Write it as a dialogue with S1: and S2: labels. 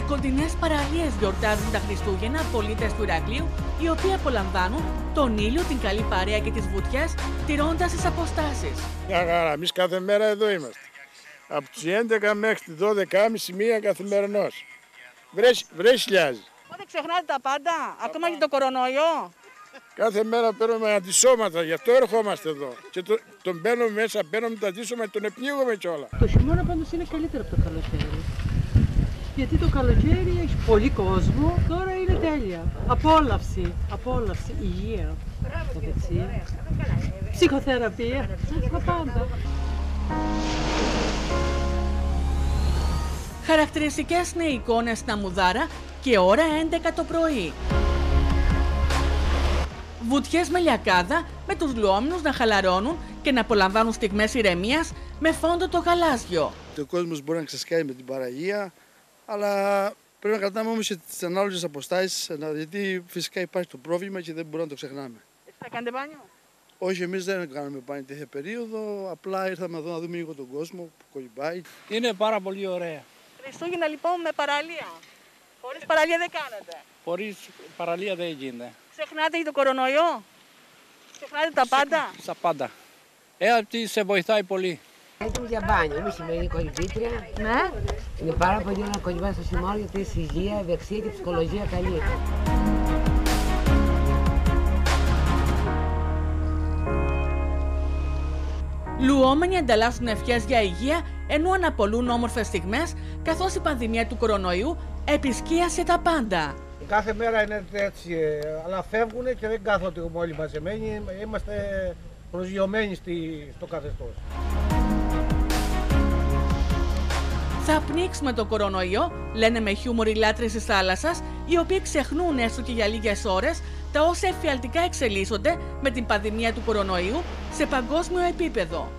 S1: κοντινές παραλίες γιορτάζουν τα Χριστούγεννα πολίτες του Ηρακλείου, οι οποίοι απολαμβάνουν τον ήλιο, την καλή παρέα και τις βουτιές, τηρώντας τις αποστάσεις.
S2: Μια χαρά, εμείς κάθε μέρα εδώ είμαστε. Από τις 11 μέχρι τις 12.30 μία καθημερινός. Βρες χιλιάζει.
S3: Δεν ξεχνάτε τα πάντα, ακόμα και το κορονοϊό.
S2: Κάθε μέρα παίρνουμε αντισώματα, γι' αυτό ερχόμαστε εδώ. Και τον μπαίνουμε μέσα, παίρνουμε τα αντίσωματα, τον επνίγουμε κιόλα.
S4: Το χειμώνα πάντως είναι καλύτερο από το καλοκαίρι. Γιατί το καλοκαίρι έχει πολύ κόσμο, τώρα είναι τέλεια. Απόλαυση, υγεία, ευεξία, ψυχοθεραπεία, τα πάντα.
S1: Χαρακτηριστικές είναι οι εικόνες στην Αμμουδάρα και ώρα 11 το πρωί. Βουτιές με λιακάδα, με τους λουόμενους να χαλαρώνουν και να απολαμβάνουν στιγμές ηρεμίας με φόντο το γαλάζιο.
S5: Ο κόσμος μπορεί να ξεσκάει με την παραλία, αλλά πρέπει να κρατάμε όμως και τις ανάλογες αποστάσεις, γιατί φυσικά υπάρχει το πρόβλημα και δεν μπορούμε να το ξεχνάμε.
S3: Θα κάνετε μπάνιο?
S5: Όχι, εμείς δεν κάνουμε μπάνιο τέτοια περίοδο, απλά ήρθαμε εδώ να δούμε λίγο τον κόσμο που κολυμπάει.
S6: Είναι πάρα πολύ ωραία.
S3: Χριστούγεννα λοιπόν με παραλία. Χωρίς παραλία δεν κάνετε.
S6: Χωρίς παραλία δεν γίνεται.
S3: Ξεχνάτε και το κορονοϊό. Ξεχνάτε τα πάντα.
S6: Στα πάντα. Αυτή σε βοηθάει πολύ.
S7: Έτοιμη για μπάνιο. Είμαι σημερινή κολυμπήτρια.
S3: Ναι.
S7: Είναι πάρα πολύ να κολυμπάς στο χειμώνα γιατί έχει υγεία, ευεξία και ψυχολογία καλή.
S1: Λουόμενοι ανταλλάσσουν ευχές για υγεία, ενώ αναπολούν όμορφες στιγμές, καθώς η πανδημία του κορονοϊού επισκίασε τα πάντα.
S8: Κάθε μέρα είναι έτσι, αλλά φεύγουν και δεν κάθονται όλοι μαζεμένοι. Είμαστε προσγειωμένοι στο καθεστώς.
S1: Θα πνίξουμε το κορονοϊό, λένε με χιούμορ οι λάτρες της θάλασσας, οι οποίοι ξεχνούν έστω και για λίγες ώρες τα όσα εφιαλτικά εξελίσσονται με την πανδημία του κορονοϊού σε παγκόσμιο επίπεδο.